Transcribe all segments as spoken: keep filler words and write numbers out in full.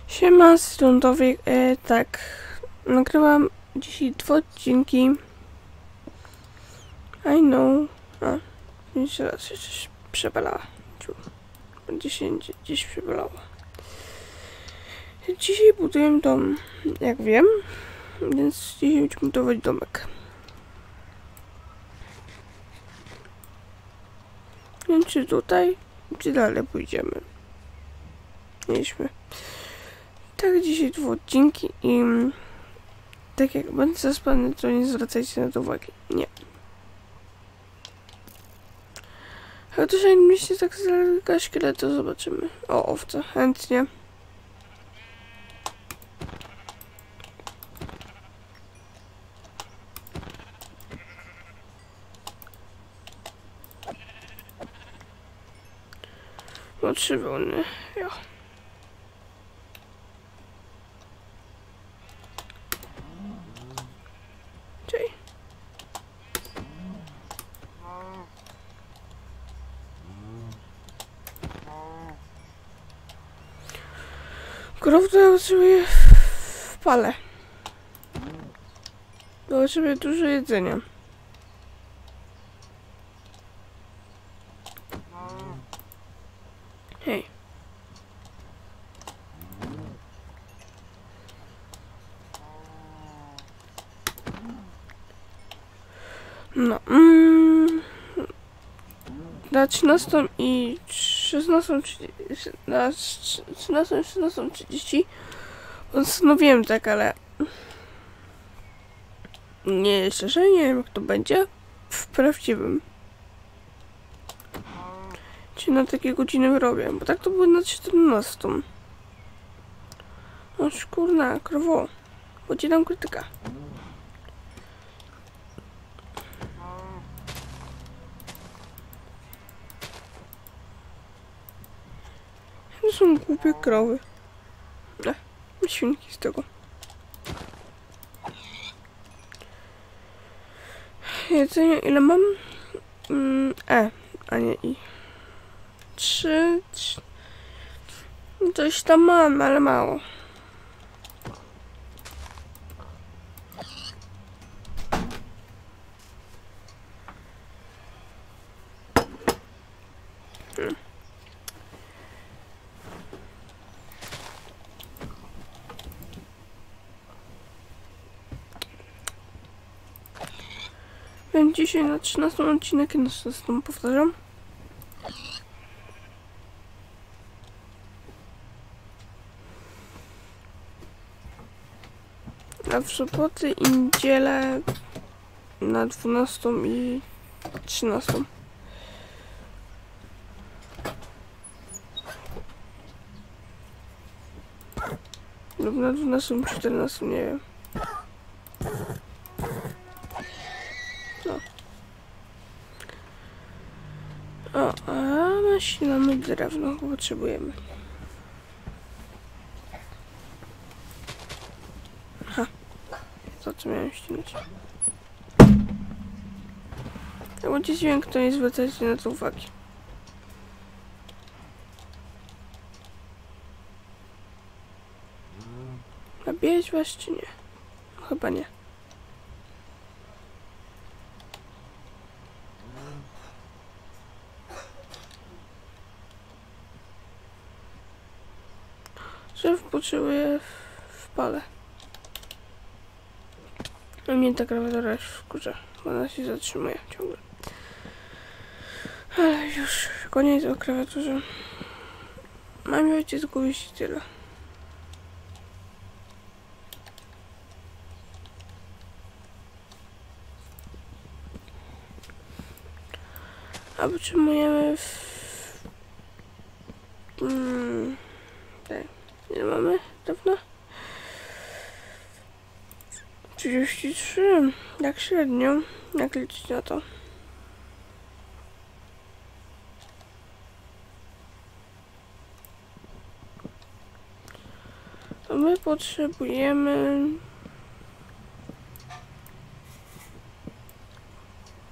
Siema, z lądowej, e, tak, nagrałam dzisiaj dwa odcinki. I know. A, jeszcze raz się coś przebalała. Gdzieś, gdzieś przebalała. Dzisiaj buduję dom, jak wiem, więc dzisiaj będziemy budować domek. Nie wiem, czy tutaj, czy dalej pójdziemy. Mieliśmy. Tak, dzisiaj dwa odcinki i tak jak będę zaspany, to nie zwracajcie na to uwagi. Nie. Ale to jak myślicie tak z daleka szkieletu, zobaczymy. O, owca, chętnie. No trzy wełny, ja. Czej. Krów to ja potrzebuję w pale. Potrzebuję dużo jedzenia. Hej. No. Mm, na trzynastą i szesnastą, na trzynastą i szesnastą trzydzieści postanowiłem tak, ale nie, szczerze nie wiem jak to będzie w prawdziwym. Czy na takie godziny robię, bo tak to było na czternastą. No kurna, krowo. Podzielam krytyka. To są głupie krowy. Ne, świnki z tego. Jedzenie ile mam? Mm, e, a nie i. Trzy, trzy. Coś tam mam, ale mało. Hmm. Więc dzisiaj na trzynastą odcinek i na szesnastą powtarzam. A w soboty i niedzielę na dwunastą i trzynastą. Lub na dwunastą i czternastą, nie wiem. No. O, a nasilamy drewno, bo potrzebujemy. Ha. To co miałem ścinać. Ja będzie dźwięk, to nie zwracajcie na to uwagi. Nabijać was czy nie? No, chyba nie. Drzew potrzebuje w pale. A mnie ta klawiatura już wkurza, bo ona się zatrzymuje ciągle. Ale już koniec o klawiaturze. Mam ojciec głowić tyle. A potrzebujemy w... Hmm, tak, ile mamy dawno? trzydzieści trzy, jak średnio, jak liczyć na to. To my potrzebujemy...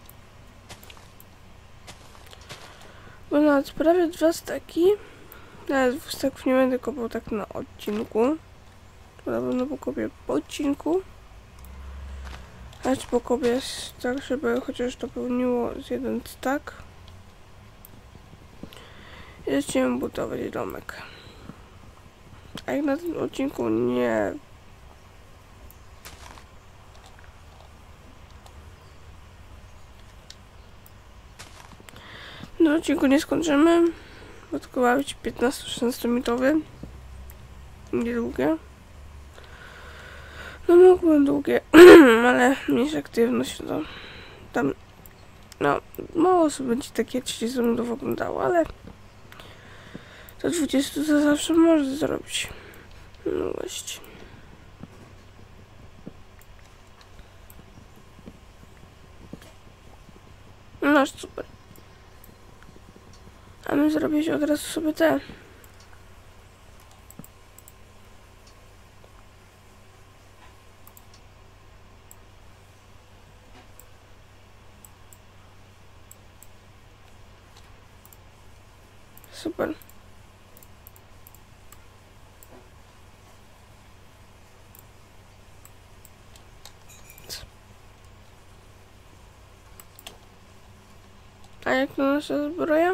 Bo nawet prawie dwa staki Nawet wstaków nie będę kopał tak na odcinku. To na pewno pokopię po odcinku. Aż pokopię tak, żeby chociaż to pełniło z jeden stack. I zaczniemy budować domek. A jak na tym odcinku nie... Na odcinku nie skończymy, bo tylko ma być piętnaście szesnaście minutowy. Niedługie. No mógłbym długie, ale mniejsza aktywność to tam, no mało osób będzie takie trzydzieści minut oglądało, ale do dwudziestu to zawsze można zrobić. No właśnie. No super. A my zrobić od razu sobie te. Super. A jak to nasza zbroja?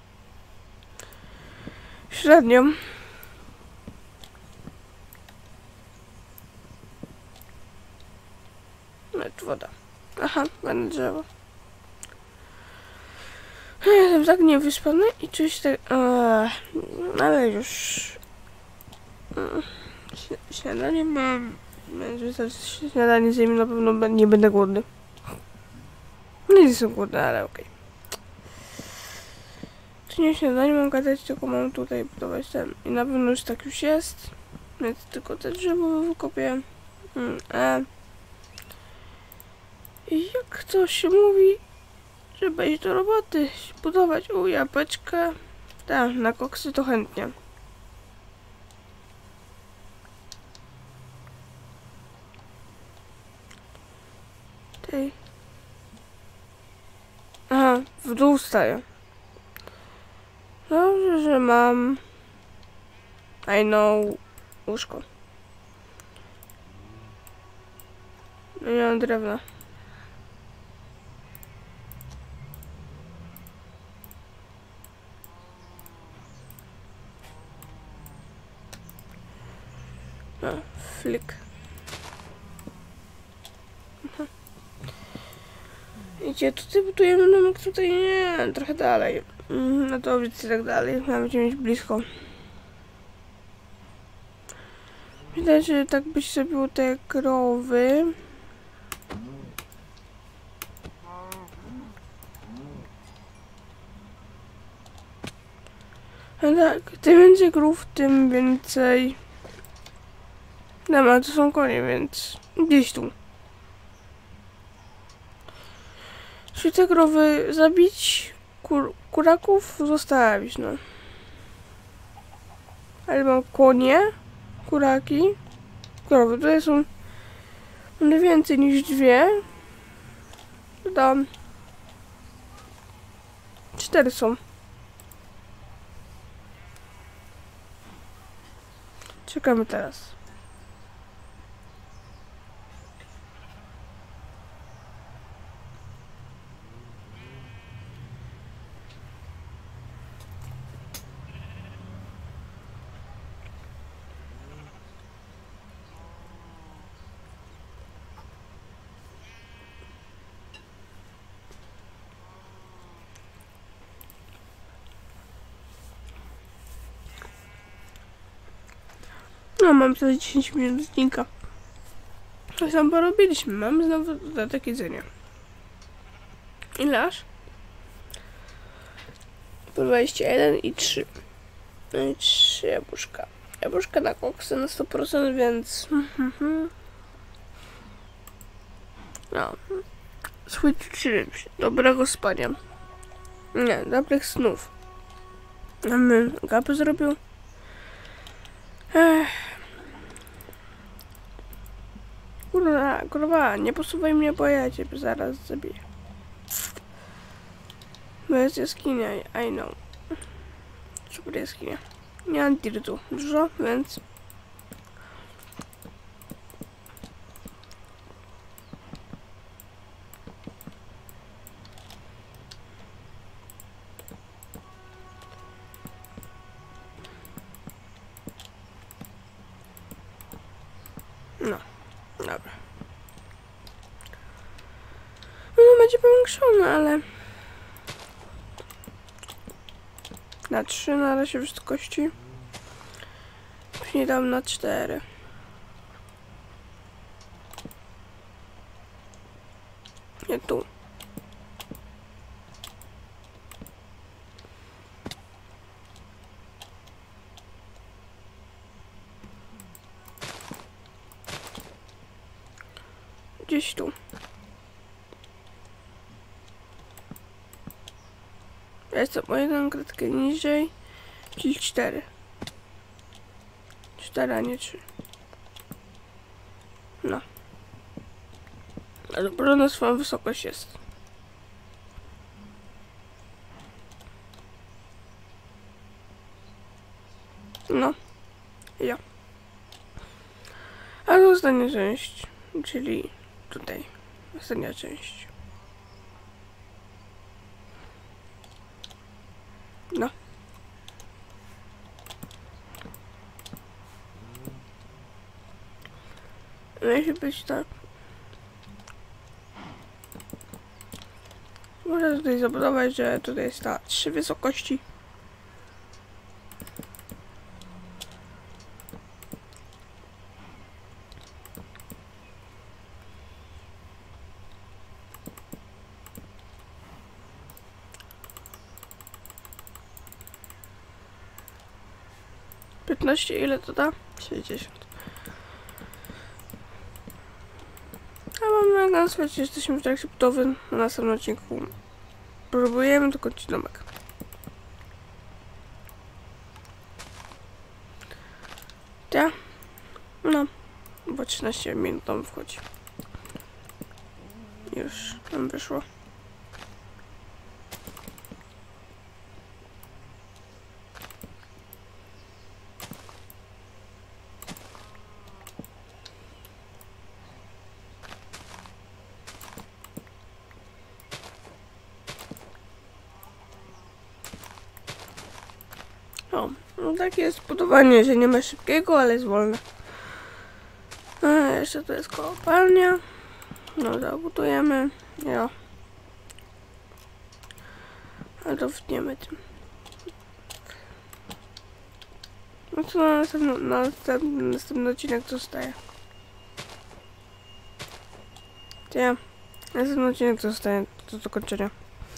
Średnio. Lecz woda. Aha, będę drzewo. Ja jestem tak niewyspany i czuję się tak... Eee, ale już... Śniadanie mam... Śniadanie zjemy, na pewno nie będę głodny. Nie jestem głodny, ale okej. Okay. Czy nie śniadanie mam gadać, tylko mam tutaj budować ten. I na pewno już tak już jest. Więc tylko te drzewo wykopię. Hmm, e. I jak to się mówi, żeby iść do roboty, budować u jabłeczka. Tak, na koksy to chętnie. Tej. Aha, w dół staję. Dobrze, że mam... I know... łóżko. No nie mam drewna. No, flik. Idzie, tutaj budujemy domek, tutaj nie, trochę dalej. No to i tak dalej, będziemy mieć blisko. Widać, że tak byś zrobił te krowy. A tak, tym więcej krów, tym więcej... No, ale to są konie, więc gdzieś tu. Czyli te krowy zabić, kur kuraków zostawić, no. Ale mam konie, kuraki, krowy. Tutaj są one więcej niż dwie. Dodam. Cztery są. Czekamy teraz. No, mam teraz dziesięć minut odcinka. To sam porobiliśmy. Mamy znowu dodatek jedzenia. Ile aż? dwadzieścia jeden i trzy. No i trzy jabłuszka. Jabłuszka na koksy na sto procent, więc... No. Sweet dreams. Dobrego spania. Nie, dobrych snów. Mamy gapę zrobił. Ech. Kurwa, kurwa, nie posuwaj mnie, bo ja cię zaraz zabiję. To jest jaskinia, I know. Super jaskinia. Nie mam dirtu dużo, więc... No, dobra. No, będzie powiększone, ale... Na trzy na razie wysokości. Później dam na cztery. Nie tu. Gdzieś tu. Ja jestem o jedną kratkę niżej, czyli cztery. cztery, a nie trzy. No. Ale dopiero na swoją wysokość jest. No. Ja. A to ostatnia część, czyli tutaj. Ostatnia część. No. Musi być tak. Można tutaj zabudować, że tutaj jest ta trzy wysokości. piętnaście, ile to da? sześćdziesiąt. A mamy na świecie, że jesteśmy w trakcie budowy. Na następnym odcinku próbujemy dokończyć domek. Ja? No, bo trzynaście minut tam wchodzi. Już nam wyszło. O, no takie jest budowanie, że nie ma szybkiego, ale jest wolne. A jeszcze to jest kopalnia. No, zabudujemy. Jo. A to wtniemy tym. No co na następny, na następny, następny odcinek zostaje? Ja. Następny odcinek zostaje do dokończenia.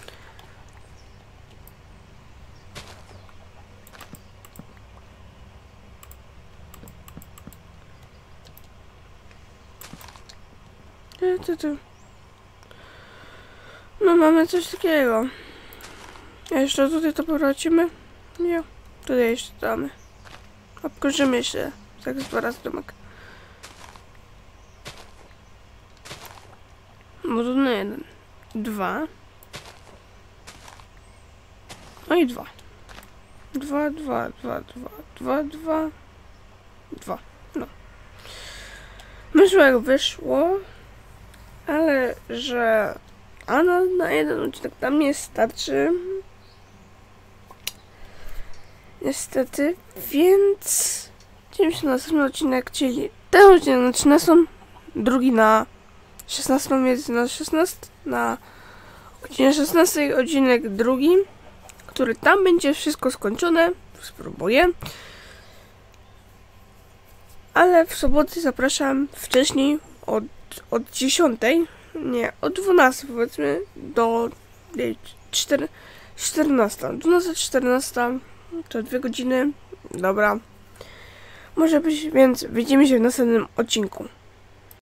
Tu, tu. No mamy coś takiego. A jeszcze tutaj to powrócimy? Nie. Tutaj jeszcze damy. Obkończymy jeszcze. Tak z dwa razy domek. Budowny jeden. Dwa. No i dwa. Dwa, dwa, dwa, dwa, dwa, dwa. Dwa. No. Wyszło jak wyszło. Ale, że a na, na jeden odcinek tam nie starczy. Niestety, więc idziemy się na następny odcinek, czyli ten odcinek na trzynastą, drugi na szesnastą, jest na szesnastą, na godzinie szesnastej odcinek drugi, który tam będzie wszystko skończone, spróbuję. Ale w soboty zapraszam wcześniej od od dziesiątej, nie, od dwunastej powiedzmy do czternastej. dwunasta, czternasta to dwie godziny. Dobra. Może być, więc widzimy się w następnym odcinku.